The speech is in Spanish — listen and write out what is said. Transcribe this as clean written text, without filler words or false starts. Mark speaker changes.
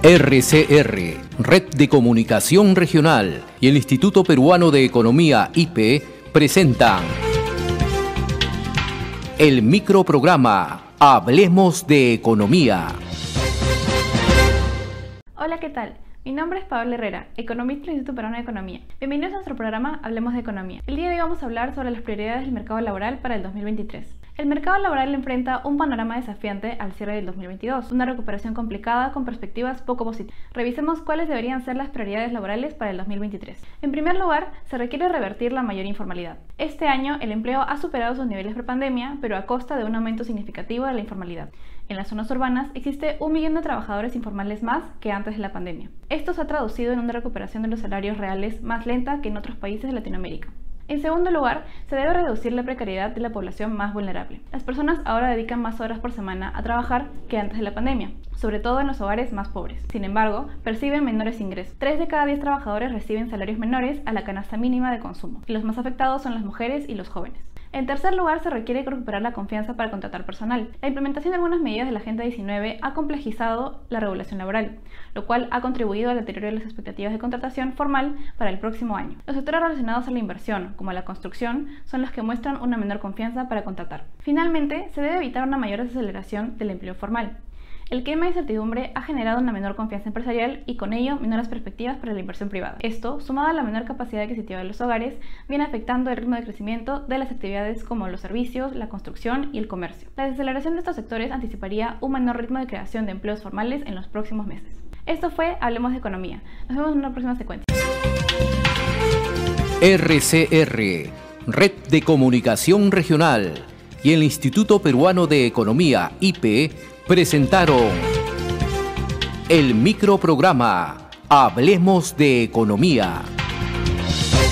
Speaker 1: RCR, Red de Comunicación Regional, y el Instituto Peruano de Economía, IPE, presentan el microprograma Hablemos de Economía.
Speaker 2: Hola, ¿qué tal? Mi nombre es Paola Herrera, economista del Instituto Peruano de Economía. Bienvenidos a nuestro programa Hablemos de Economía. El día de hoy vamos a hablar sobre las prioridades del mercado laboral para el 2023. El mercado laboral enfrenta un panorama desafiante al cierre del 2022, una recuperación complicada con perspectivas poco positivas. Revisemos cuáles deberían ser las prioridades laborales para el 2023. En primer lugar, se requiere revertir la mayor informalidad. Este año, el empleo ha superado sus niveles prepandemia, pero a costa de un aumento significativo de la informalidad. En las zonas urbanas existe 1 millón de trabajadores informales más que antes de la pandemia. Esto se ha traducido en una recuperación de los salarios reales más lenta que en otros países de Latinoamérica. En segundo lugar, se debe reducir la precariedad de la población más vulnerable. Las personas ahora dedican más horas por semana a trabajar que antes de la pandemia, sobre todo en los hogares más pobres. Sin embargo, perciben menores ingresos. 3 de cada 10 trabajadores reciben salarios menores a la canasta mínima de consumo, y los más afectados son las mujeres y los jóvenes. En tercer lugar, se requiere recuperar la confianza para contratar personal. La implementación de algunas medidas de la Agenda 19 ha complejizado la regulación laboral, lo cual ha contribuido al deterioro de las expectativas de contratación formal para el próximo año. Los sectores relacionados a la inversión, como la construcción, son los que muestran una menor confianza para contratar. Finalmente, se debe evitar una mayor desaceleración del empleo formal. El clima de incertidumbre ha generado una menor confianza empresarial y con ello menores perspectivas para la inversión privada. Esto, sumado a la menor capacidad adquisitiva de los hogares, viene afectando el ritmo de crecimiento de las actividades como los servicios, la construcción y el comercio. La desaceleración de estos sectores anticiparía un menor ritmo de creación de empleos formales en los próximos meses. Esto fue Hablemos de Economía. Nos vemos en una próxima secuencia.
Speaker 1: RCR, Red de Comunicación Regional, y el Instituto Peruano de Economía, IPE, presentaron el microprograma Hablemos de Economía.